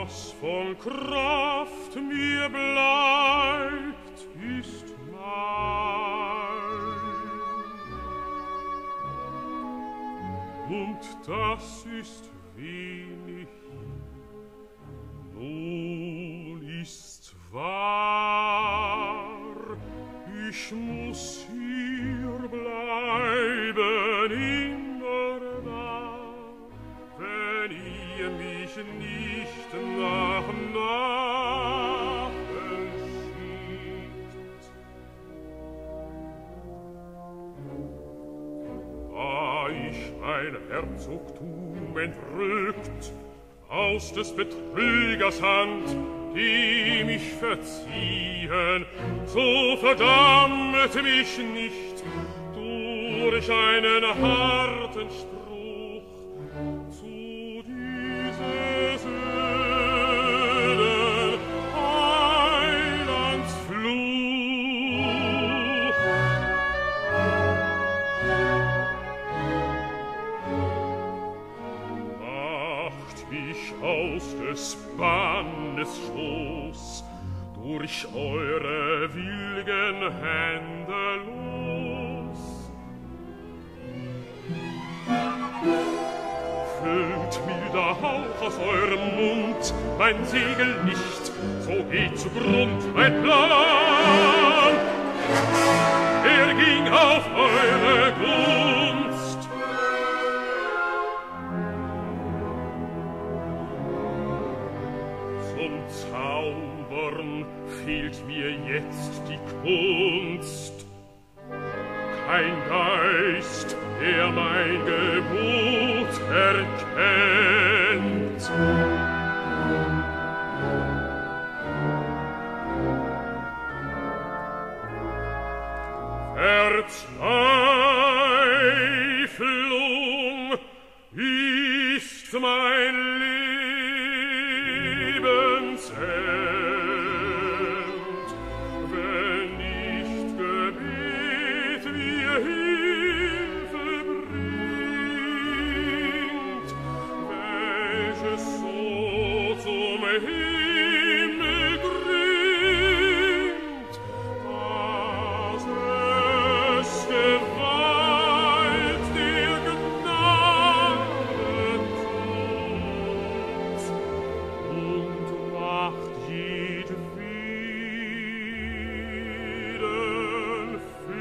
Was von Kraft mir bleibt, ist mein. Und das ist wenig. Nun ist's wahr, ich muss hier bleiben immerdar, wenn ihr mich nicht nach Nachen schickt. Da ich mein Herzogtum entrückt aus des Betrügers Hand, die mich verziehen, so verdammt mich nicht durch einen harten Spruch zu dieses öden Heilandsfluch. Macht mich aus des Bannes Schoß durch eure wilgen Hände los. Füllt milder Hauch aus eurem Mund mein Segel nicht, so geht zugrund mein Plan. Er ging auf eure Gunst. Zum Zaubern fehlt mir jetzt die Kunst. Kein Geist, der mein Gebot erkennt. Verzweiflung ist mein Lebensend, wenn nicht Gebet mir Hilfe bringt, welches so zum Himmel dringt, dass es Gewalt der Gnade tut und macht jedweden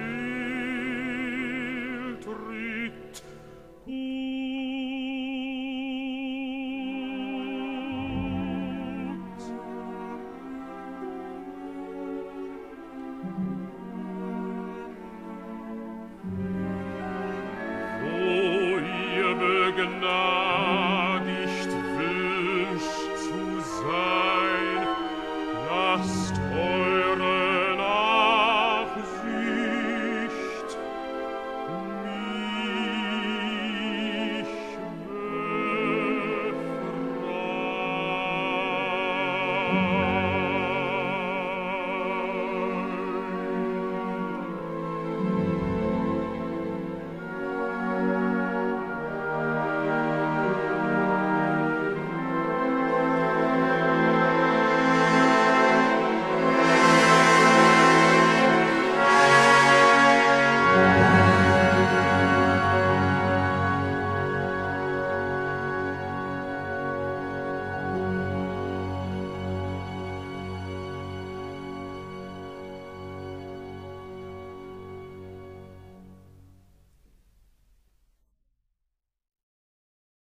Fehltritt gut. O ihr Begnadeten,